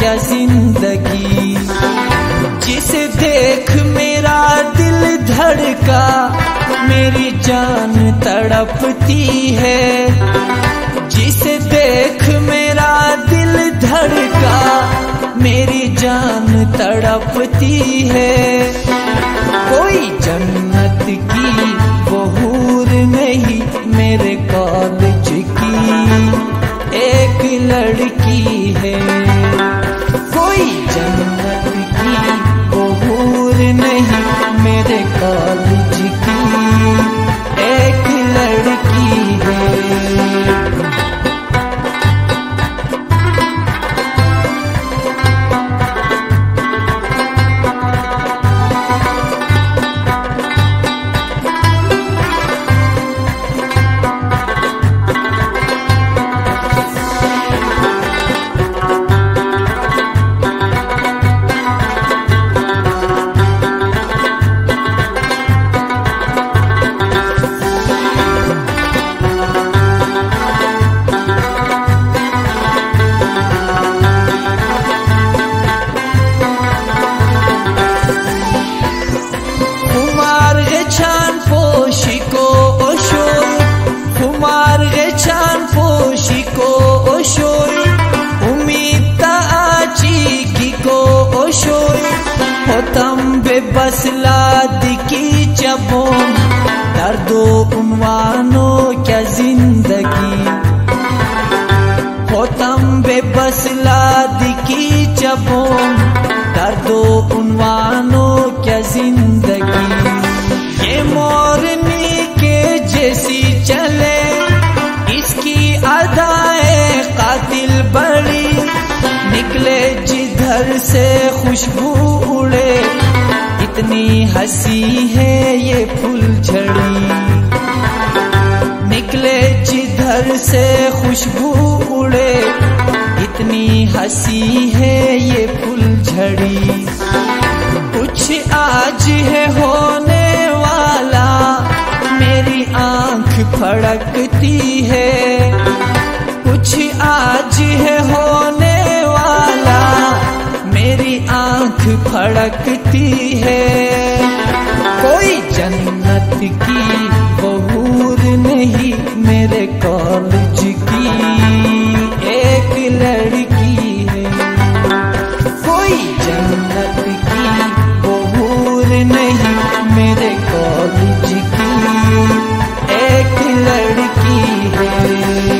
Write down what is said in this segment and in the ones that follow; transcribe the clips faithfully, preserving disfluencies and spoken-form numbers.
क्या जिंदगी। जिसे देख मेरा दिल धड़का, मेरी जान तड़पती है। जिसे देख मेरा दिल धड़का, मेरी जान तड़पती है। कोई जन्नत की वो हूर नहीं, मेरे कॉलेज की एक लड़की है। कोई जन्नत की वो हूर नहीं, मेरे कॉलेज की एक लड़की है। होतम बेबस लादिकी जबों, दर्दो उन्वानो क्या जिंदगी। होतम बेबस लादिकी जबों, दर्दो उन्वानो क्या जिंदगी। ये मोरनी के जैसी चले, इसकी अदाएं कातिल बड़ी। निकले जिधर से खुशबू उड़े, इतनी हंसी है ये फुलझड़ी। निकले जिधर से खुशबू उड़े, इतनी हंसी है ये फुलझड़ी। कुछ आज है होने वाला, मेरी आंख फड़कती है। कुछ आज है होने वाला, मेरी आंख फड़कती है। कोई जन्नत की वो हूर नहीं, मेरे कॉलेज की एक लड़की है। कोई जन्नत की वो हूर नहीं, मेरे कॉलेज की एक लड़की है।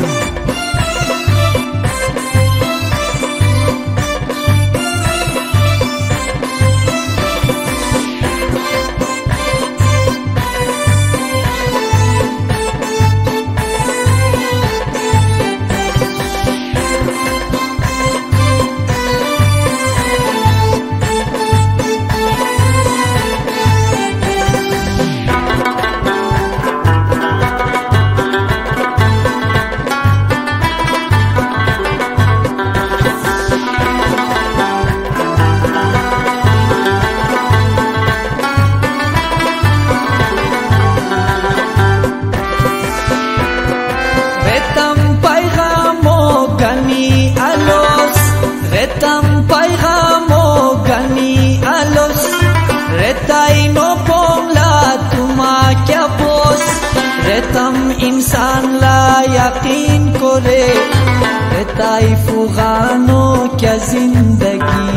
Retam paigamo gani alos, retai no pomla tuma kya bos. Retam insan la yaqeen kore, retai fugano kya zindagi.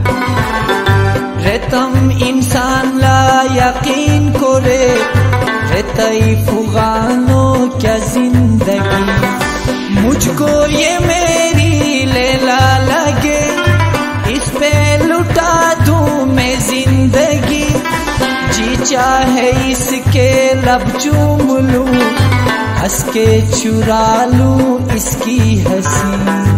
Retam insan la yaqeen kore, retai fugano kya zindagi. मुझको ये मेरी लैला लगे, इस पे लुटा दूं मैं जिंदगी। जी चाहे इसके लब चूम लूं, हंस के चुरा लूं इसकी हंसी।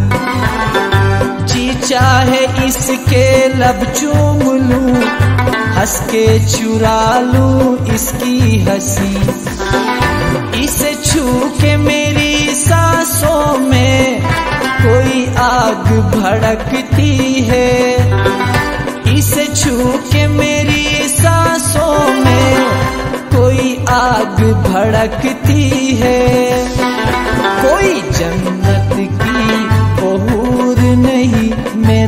जी चाहे इसके लब चूम लूं, हंस के चुरा लूं इसकी हंसी। इसे छू के मेरी सांसों में कोई आग भड़कती है। इसे छू के मेरी सांसों में कोई आग भड़कती है। कोई जन्नत की वो हूर नहीं मैं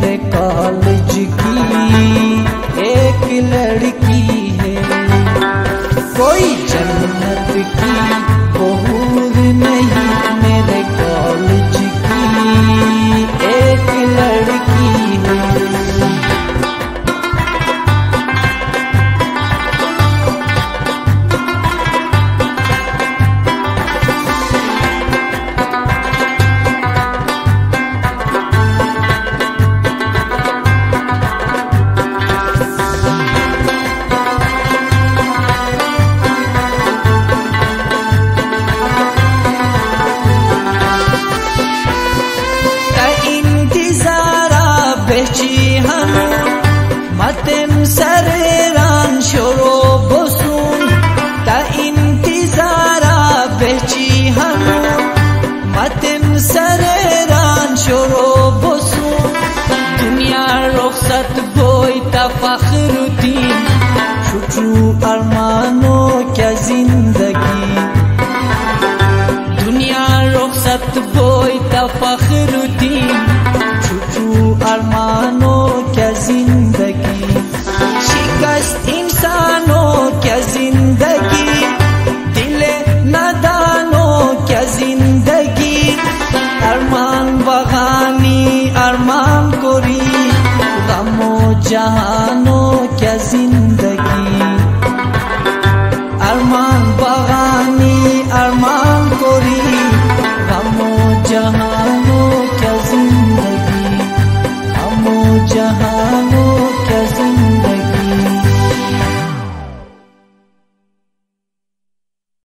بهچی هنو متم سرران شروع بسون تا انتظارا بهچی هنو متم سرران شروع بسون دنیا رخصت بوی تا فخر دین شکر ارمانو کیا زندگی دنیا رخصت بوی تا فخر دین شکر ارمانو کیا زندگی شکست انسانو کیا زندگی دل ندانو کیا زندگی ارمان بغانی ارمان کوری غم و جهان